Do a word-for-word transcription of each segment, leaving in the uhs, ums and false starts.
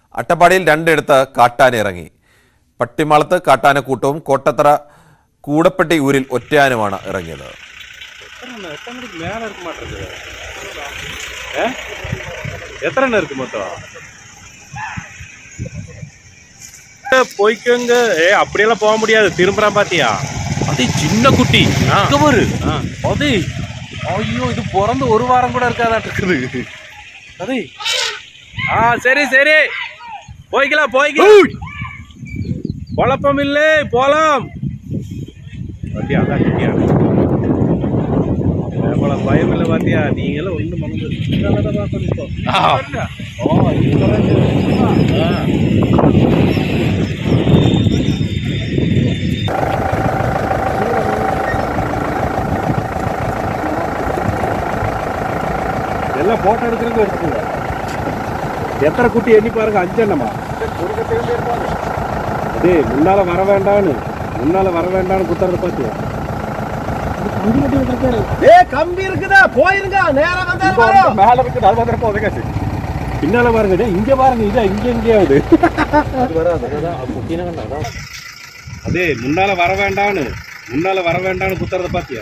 അട്ടപ്പാടിയിൽ രണ്ടിടത്ത് കാട്ടാന ഇറങ്ങി. പട്ടിമാളത്ത് കാട്ടാനക്കൂട്ടവും കോട്ടത്തറ കൂടപ്പെട്ടി ഊരിൽ ഒറ്റയാനുമാണ് ഇറങ്ങിയത്. போய்க்கோங்க. ஏ அப்படியெல்லாம் போக முடியாது. திரும்புறான் பாத்தியா? அது சின்ன குட்டி. பாரு அது. ஐயோ இது பிறந்து ஒரு வாரம் கூட இருக்காதான் இருக்குது. அது ஆ சரி சரி போய்க்கலாம் போய்க்கலாம். குழப்பம் இல்லை போலாம். பாத்தியா அதான் குட்டியா. அவ்வளோ பயம் இல்லை பாத்தியா? நீங்களும் ஒன்றும் மறந்து பார்க்கணும். ஓ எல்லாம் போட்டோ எடுக்கிறதுக்கு எடுத்துக்கோங்க. எத்தனை குட்டி எண்ணி பாருங்க. அஞ்செண்ணமா அதே முன்னால வர வேண்டான்னு முன்னால வர வேண்டான்னு குத்துறது பாத்தியா? கம்பி இருக்குதா போயிருங்க. நேரம் வந்தா மேல இருக்குது. அது வந்து போதுங்க. பின்னால பாருங்க. இங்க பாருங்க. இதா இங்க எங்கேயாவது அதே முன்னால வர வேண்டான்னு முன்னால வர வேண்டான்னு குத்துறத பாத்தியா?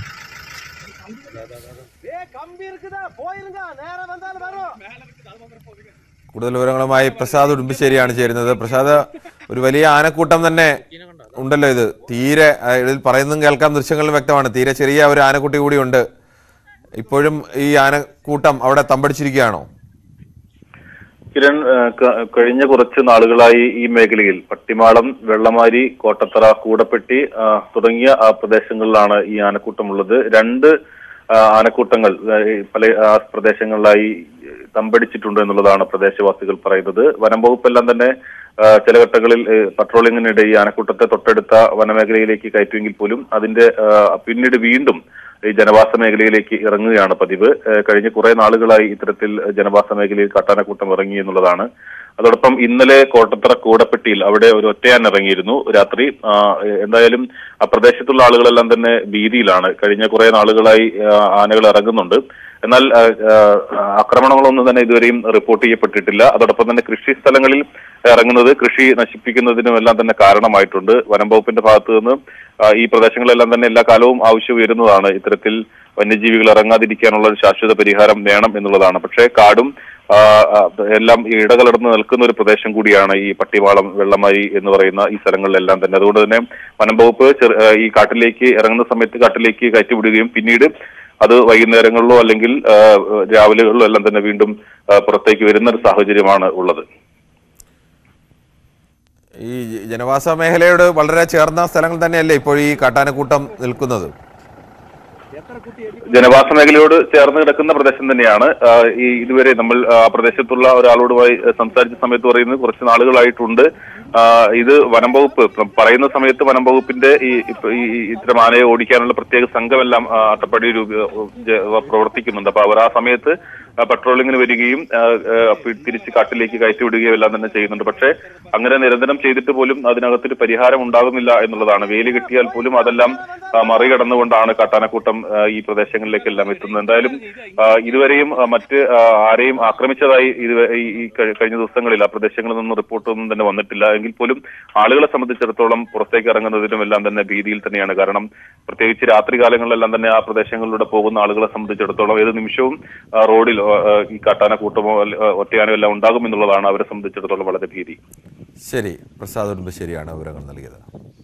കൂടുതൽ വിവരങ്ങളുമായി പ്രസാദ് ഉടുമ്പശ്ശേരിയാണ് ചേരുന്നത്. പ്രസാദ്, ഒരു വലിയ ആനക്കൂട്ടം തന്നെ ഉണ്ടല്ലോ. ഇത് തീരെ ഇതിൽ പറയുന്നതും കേൾക്കാം, ദൃശ്യങ്ങളിൽ വ്യക്തമാണ്. തീരെ ചെറിയ ഒരു ആനക്കുട്ടി കൂടിയുണ്ട്. ഇപ്പോഴും ഈ ആനക്കൂട്ടം അവിടെ തമ്പടിച്ചിരിക്കുകയാണോ? കിരൺ, കഴിഞ്ഞ കുറച്ച് നാളുകളായി ഈ മേഖലയിൽ പട്ടിമാളം, വെള്ളമാരി, കോട്ടത്തറ, കൂടപ്പെട്ടി തുടങ്ങിയ പ്രദേശങ്ങളിലാണ് ഈ ആനക്കൂട്ടമുള്ളത്. രണ്ട് ആനക്കൂട്ടങ്ങൾ പല പ്രദേശങ്ങളിലായി തമ്പടിച്ചിട്ടുണ്ട് എന്നുള്ളതാണ് പ്രദേശവാസികൾ പറയുന്നത്. വനം വകുപ്പെല്ലാം തന്നെ ചില ഘട്ടങ്ങളിൽ പട്രോളിങ്ങിനിടെ ഈ ആനക്കൂട്ടത്തെ തൊട്ടടുത്ത വനമേഖലയിലേക്ക് കയറ്റുമെങ്കിൽ പോലും അതിന്റെ പിന്നീട് വീണ്ടും ഈ ജനവാസ മേഖലയിലേക്ക് ഇറങ്ങുകയാണ് പതിവ്. കഴിഞ്ഞ കുറെ നാളുകളായി ഇത്തരത്തിൽ ജനവാസ മേഖലയിൽ കാട്ടാനക്കൂട്ടം ഇറങ്ങി എന്നുള്ളതാണ്. അതോടൊപ്പം ഇന്നലെ കോട്ടത്തറ കൂടപ്പെട്ടിയിൽ അവിടെ ഒരു ഒറ്റയാൻ ഇറങ്ങിയിരുന്നു രാത്രി. എന്തായാലും ആ പ്രദേശത്തുള്ള ആളുകളെല്ലാം തന്നെ ഭീതിയിലാണ്. കഴിഞ്ഞ കുറെ നാളുകളായി ആനകൾ ഇറങ്ങുന്നുണ്ട്. എന്നാൽ ആക്രമണങ്ങളൊന്നും തന്നെ ഇതുവരെയും റിപ്പോർട്ട് ചെയ്യപ്പെട്ടിട്ടില്ല. അതോടൊപ്പം തന്നെ കൃഷി സ്ഥലങ്ങളിൽ ഇറങ്ങുന്നത് കൃഷി നശിപ്പിക്കുന്നതിനും എല്ലാം തന്നെ കാരണമായിട്ടുണ്ട്. വനം വകുപ്പിന്റെ ഭാഗത്തു നിന്ന് ഈ പ്രദേശങ്ങളെല്ലാം തന്നെ എല്ലാ കാലവും ആവശ്യം ഉയരുന്നതാണ് ഇത്തരത്തിൽ വന്യജീവികൾ ഇറങ്ങാതിരിക്കാനുള്ള ഒരു ശാശ്വത പരിഹാരം വേണം എന്നുള്ളതാണ്. പക്ഷേ കാടും എല്ലാം ഇടകലർന്ന് നിൽക്കുന്ന ഒരു പ്രദേശം കൂടിയാണ് ഈ പട്ടിമാളം, വെള്ളമാരി എന്ന് പറയുന്ന ഈ സ്ഥലങ്ങളിലെല്ലാം തന്നെ. അതുകൊണ്ട് തന്നെ വനം വകുപ്പ് ഈ കാട്ടിലേക്ക് ഇറങ്ങുന്ന സമയത്ത് കാട്ടിലേക്ക് കയറ്റിവിടുകയും പിന്നീട് അത് വൈകുന്നേരങ്ങളിലോ അല്ലെങ്കിൽ രാവിലെകളിലോ എല്ലാം തന്നെ വീണ്ടും പുറത്തേക്ക് വരുന്ന ഒരു സാഹചര്യമാണ് ഉള്ളത്. ഈ ജനവാസ മേഖലയോട് വളരെ ചേർന്ന സ്ഥലങ്ങൾ തന്നെയല്ലേ ഇപ്പോൾ ഈ കാട്ടാനക്കൂട്ടം നിൽക്കുന്നത്? ജനവാസ മേഖലയോട് ചേർന്ന് കിടക്കുന്ന പ്രദേശം തന്നെയാണ്. ഈ ഇതുവരെ നമ്മൾ ആ പ്രദേശത്തുള്ള ഒരാളോടുമായി സംസാരിച്ച സമയത്ത് പറയുന്നത് കുറച്ച് നാളുകളായിട്ടുണ്ട്. ഇത് വനം വകുപ്പ് പറയുന്ന സമയത്ത് വനം വകുപ്പിന്റെ ഈ ഇത്തരം ആനയെ ഓടിക്കാനുള്ള പ്രത്യേക സംഘമെല്ലാം അട്ടപ്പാടി പ്രവർത്തിക്കുന്നുണ്ട്. അപ്പൊ അവർ ആ സമയത്ത് പട്രോളിങ്ങിന് വരികയും തിരിച്ച് കാട്ടിലേക്ക് കയറ്റിവിടുകയും എല്ലാം തന്നെ ചെയ്യുന്നുണ്ട്. പക്ഷേ അങ്ങനെ നിരന്തരം ചെയ്തിട്ട് പോലും അതിനകത്തൊരു പരിഹാരം ഉണ്ടാകുന്നില്ല എന്നുള്ളതാണ്. വേലി കിട്ടിയാൽ പോലും അതെല്ലാം മറികടന്നുകൊണ്ടാണ് കാട്ടാനക്കൂട്ടം ഈ പ്രദേശങ്ങളിലേക്കെല്ലാം എത്തുന്നത്. എന്തായാലും ഇതുവരെയും മറ്റ് ആരെയും ആക്രമിച്ചതായി ഇത് ഈ കഴിഞ്ഞ ദിവസങ്ങളിൽ ആ പ്രദേശങ്ങളിൽ നിന്നും റിപ്പോർട്ടൊന്നും തന്നെ വന്നിട്ടില്ല. എങ്കിൽ പോലും ആളുകളെ സംബന്ധിച്ചിടത്തോളം പുറത്തേക്ക് ഇറങ്ങുന്നതിനും എല്ലാം തന്നെ ഭീതിയിൽ തന്നെയാണ്. കാരണം പ്രത്യേകിച്ച് രാത്രി കാലങ്ങളിലെല്ലാം തന്നെ ആ പ്രദേശങ്ങളിലൂടെ പോകുന്ന ആളുകളെ സംബന്ധിച്ചിടത്തോളം ഏത് നിമിഷവും റോഡിൽ ഈ കാട്ടാനക്കൂട്ടമോ ഒറ്റയാനോ എല്ലാം ഉണ്ടാകും എന്നുള്ളതാണ് അവരെ സംബന്ധിച്ചിടത്തോളം വളരെ ഭീതി. ശരി, പ്രസാദ് ഉടുമ്പശ്ശേരിയാണ് വിവരങ്ങൾ നൽകിയത്.